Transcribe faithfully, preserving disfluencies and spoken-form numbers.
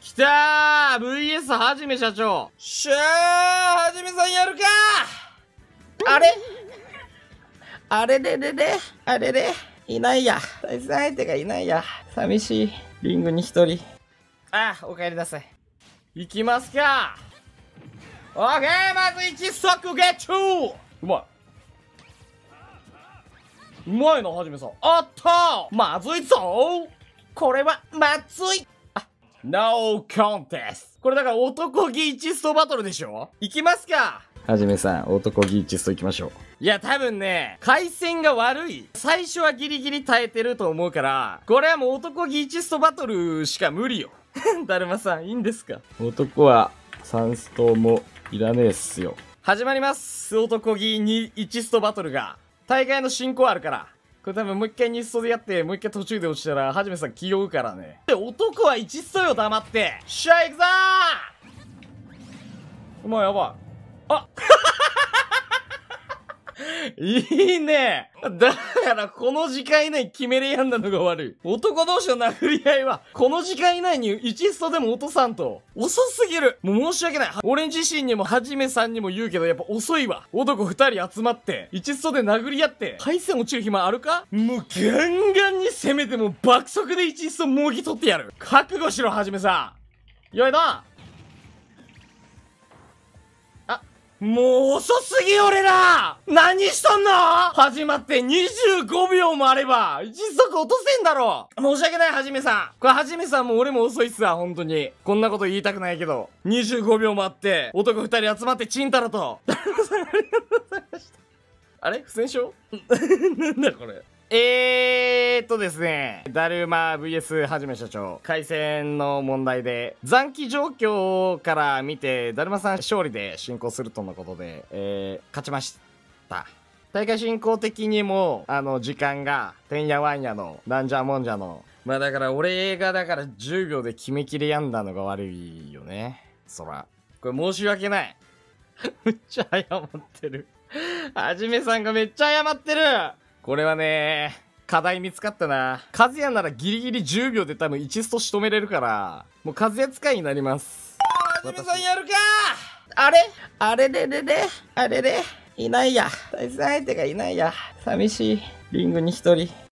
きたー ブイエス はじめ社長。しゃーはじめさんやるかー。あれあれれれれあれれいないや。対戦相手がいないや。寂しい。リングに一人。ああ、お帰りなさい。行きますか。オッケー、まずいちストックゲット。うまい。うまいな、はじめさん。あったーまずいぞ。これは、まずい。あ、ノーコンテスト。これだから男気いちストバトルでしょ。行きますか。はじめさん、男気いちスト行きましょう。いや、多分ね、回線が悪い。最初はギリギリ耐えてると思うから、これはもう男気いちストバトルしか無理よ。だるまさん、いいんですか。男はさんストもいらねえっすよ。始まります。男気にいちストバトルが。大会の進行あるから。これ多分もう一回にストでやって、もう一回途中で落ちたら、はじめさん気負うからね。で、男はいちストよ、黙って。しゃあ、行くぞー。お前やばい。あいいね。だからこの時間以内に決めれやんなのが悪い。男同士の殴り合いは、この時間以内にいちストでも落とさんと。遅すぎる。もう申し訳ない。俺自身にもはじめさんにも言うけど、やっぱ遅いわ。男ふたり集まって、いちストで殴り合って、回線落ちる暇あるか。もうガンガンに攻めても爆速でいちストもぎ取ってやる。覚悟しろ、はじめさん。よいな。もう遅すぎ俺ら。何しとんの。始まってにじゅうごびょうもあれば一速落とせんだろ。申し訳ない、はじめさん。これはじめさんも俺も遅いっすわ、本当に。こんなこと言いたくないけどにじゅうごびょうもあって男ふたり集まってチンタラとありがとうございました。あれ不戦勝なんだこれ。えーっとですね、だるま ブイエス はじめ社長、回線の問題で、残機状況から見て、だるまさん勝利で進行するとのことで、えー、勝ちました。大会進行的にも、あの、時間が、てんやわんやの、なんじゃもんじゃの、まあだから俺がだからじゅうびょうで決めきれやんだのが悪いよね。そら。これ申し訳ない。めっちゃ謝ってる。はじめさんがめっちゃ謝ってる。これはね、課題見つかったな。カズヤならギリギリじゅうびょうで多分いちスト仕留めれるから、もうカズヤ使いになります。はじめさんやるか。あれあれれれれあれれいないや。対戦相手がいないや。寂しい。リングに一人。